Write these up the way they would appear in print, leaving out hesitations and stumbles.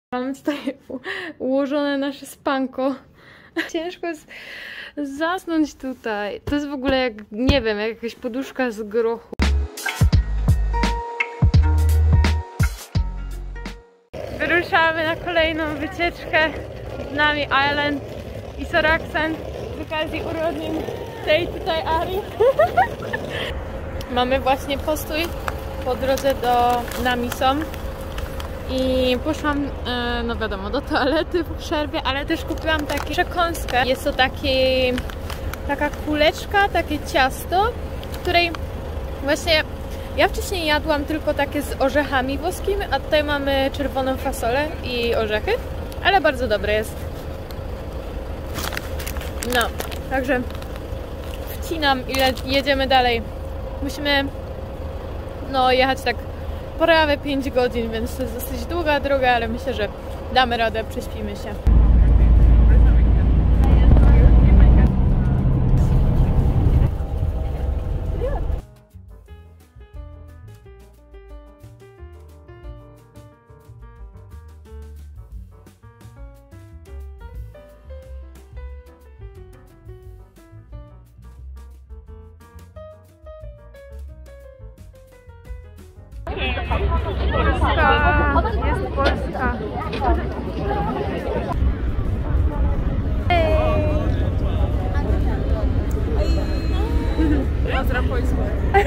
Mamy tutaj ułożone nasze spanko. Ciężko jest zasnąć tutaj. To jest w ogóle jak, nie wiem, jak jakaś poduszka z grochu. Wyruszamy na kolejną wycieczkę z nami Island i Soraxen z okazji urodzin tej tutaj Ari. Mamy właśnie postój po drodze do Namisom i poszłam, no wiadomo, do toalety po przerwie, ale też kupiłam taką przekąskę. Jest to taka kuleczka, takie ciasto, której właśnie ja wcześniej jadłam tylko takie z orzechami włoskimi, a tutaj mamy czerwoną fasolę i orzechy, ale bardzo dobre jest. No, także wcinam i jedziemy dalej. Musimy jechać tak prawie 5 godzin, więc to jest dosyć długa droga, ale myślę, że damy radę, prześpimy się. Polska, jest Polska. Pozdrawiam Polskę.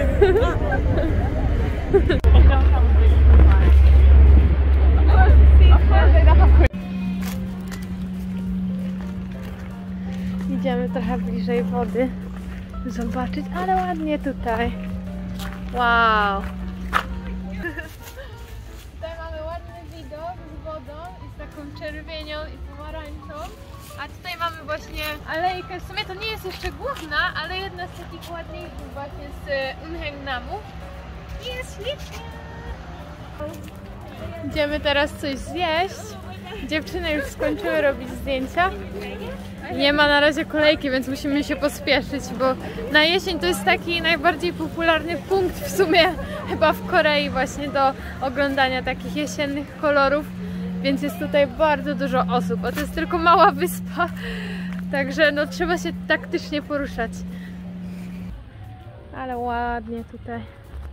Idziemy trochę bliżej wody zobaczyć, ale ładnie tutaj. Wow! Tutaj mamy ładny widok z wodą i z taką czerwienią i pomarańczą. A tutaj mamy właśnie alejkę, w sumie to nie jest jeszcze główna, ale jedna z takich ładniejszych właśnie z Unhengnamu. Jest ślicznie! Idziemy teraz coś zjeść. Dziewczyny już skończyły robić zdjęcia. Nie ma na razie kolejki, więc musimy się pospieszyć, bo na jesień to jest taki najbardziej popularny punkt w sumie chyba w Korei właśnie do oglądania takich jesiennych kolorów, więc jest tutaj bardzo dużo osób, a to jest tylko mała wyspa, także no trzeba się taktycznie poruszać. Ale ładnie tutaj.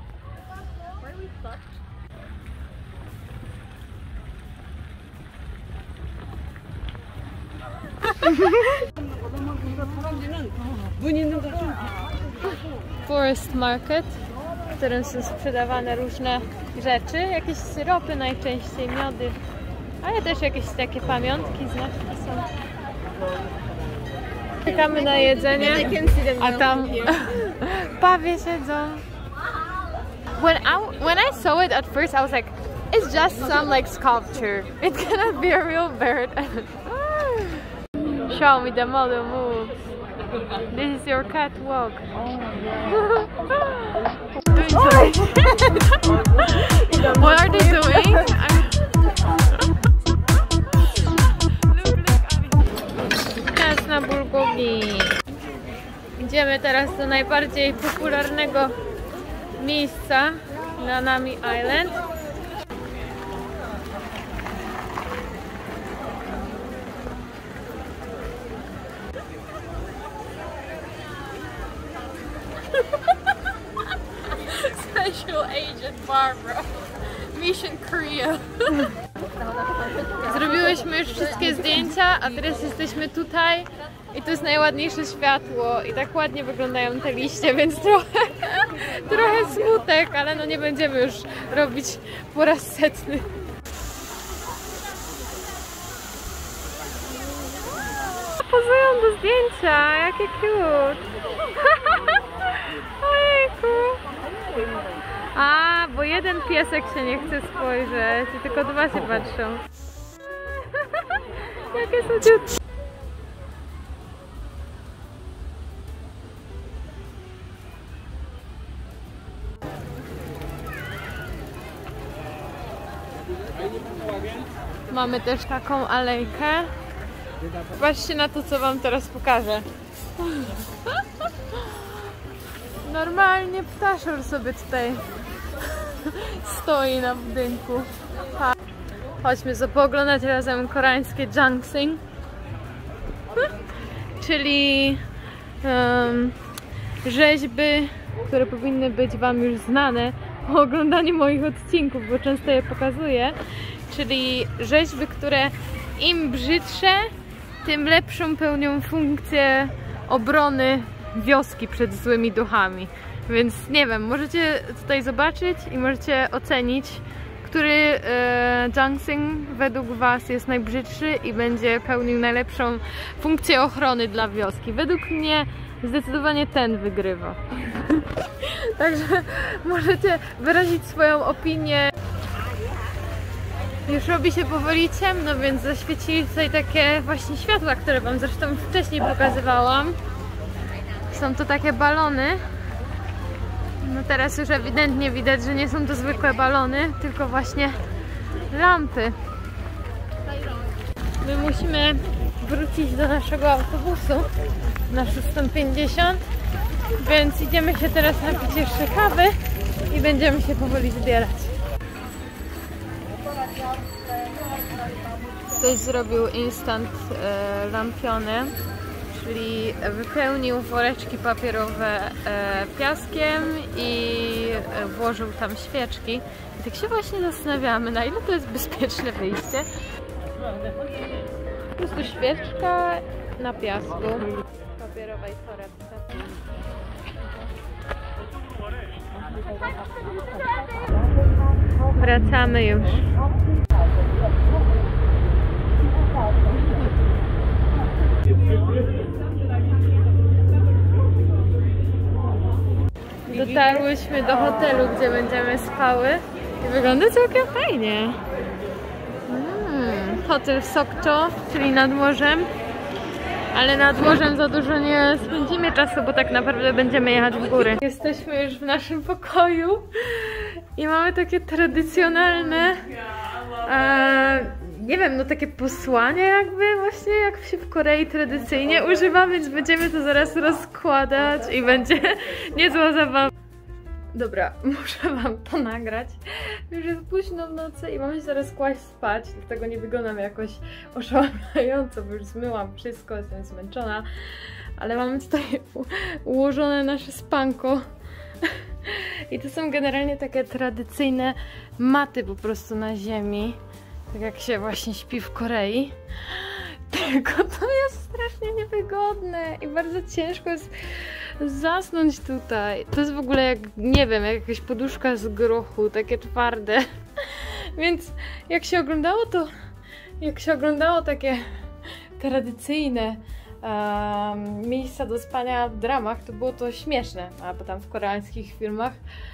Forest Market, w którym są sprzedawane różne rzeczy, jakieś syropy najczęściej, miody, ale też jakieś takie pamiątki, znaczki są. Czekamy na jedzenie, a tam pawie siedzą. When I saw it at first, I was like, it's just some like sculpture. It cannot be a real bird. Show me the model moves. This is your catwalk. What are they doing? Czas na bulgogi. Idziemy teraz do najbardziej popularnego miejsca na Nami Island. Special Agent Barbara. Mission Korea. Zrobiłyśmy już wszystkie zdjęcia, a teraz jesteśmy tutaj i to jest najładniejsze światło i tak ładnie wyglądają te liście, więc trochę smutek, ale no nie będziemy już robić po raz setny. Pozują do zdjęcia, jakie cute. Ojejku. A, bo jeden piesek się nie chce spojrzeć i tylko dwa się patrzą. Jakie słodziutkie. Mamy też taką alejkę. Patrzcie na to, co wam teraz pokażę. Normalnie ptaszor sobie tutaj stoi na budynku. Chodźmy pooglądać razem koreańskie Jangseong, czyli rzeźby, które powinny być Wam już znane po oglądaniu moich odcinków, bo często je pokazuję. Czyli rzeźby, które im brzydsze, tym lepszą pełnią funkcję obrony wioski przed złymi duchami. Więc nie wiem, możecie tutaj zobaczyć i możecie ocenić, który Jangseong według Was jest najbrzydszy i będzie pełnił najlepszą funkcję ochrony dla wioski. Według mnie zdecydowanie ten wygrywa. Także możecie wyrazić swoją opinię. Już robi się powoli ciemno, więc zaświecili tutaj takie właśnie światła, które Wam zresztą wcześniej pokazywałam. Są to takie balony. No teraz już ewidentnie widać, że nie są to zwykłe balony, tylko właśnie lampy. My musimy wrócić do naszego autobusu na 6:50, więc idziemy się teraz napić jeszcze kawy i będziemy się powoli zbierać. Ktoś zrobił instant lampiony, czyli wypełnił woreczki papierowe piaskiem i włożył tam świeczki. I tak się właśnie zastanawiamy, na ile to jest bezpieczne wyjście. Po prostu świeczka na piasku w papierowej torebce. Wracamy już. Dotarłyśmy do hotelu, gdzie będziemy spały i wygląda całkiem fajnie. Hotel Sokcho, czyli nad morzem, ale nad morzem za dużo nie spędzimy czasu, bo tak naprawdę będziemy jechać w góry. Jesteśmy już w naszym pokoju i mamy takie tradycjonalne, nie wiem, no takie posłanie jakby właśnie, jak się w Korei tradycyjnie używa, więc będziemy to zaraz rozkładać i będzie niezła zabawa. Dobra, muszę Wam to nagrać. Już jest późno w nocy i mam się zaraz kłaść spać, dlatego nie wyglądam jakoś oszałamiająco, bo już zmyłam wszystko, jestem zmęczona. Ale mamy tutaj ułożone nasze spanko. I to są generalnie takie tradycyjne maty po prostu na ziemi. Tak jak się właśnie śpi w Korei. Tylko to jest strasznie niewygodne i bardzo ciężko jest zasnąć tutaj. To jest w ogóle jak, nie wiem, jak jakaś poduszka z grochu, takie twarde. Więc jak się oglądało takie tradycyjne miejsca do spania w dramach, to było to śmieszne, albo tam w koreańskich filmach.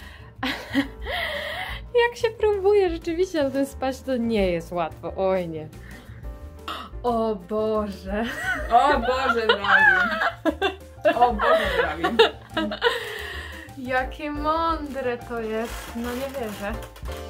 Jak się próbuje rzeczywiście na tym spać, to nie jest łatwo, oj nie. O Boże. O Boże drogi. O Boże drogi. Jakie mądre to jest. No nie wierzę.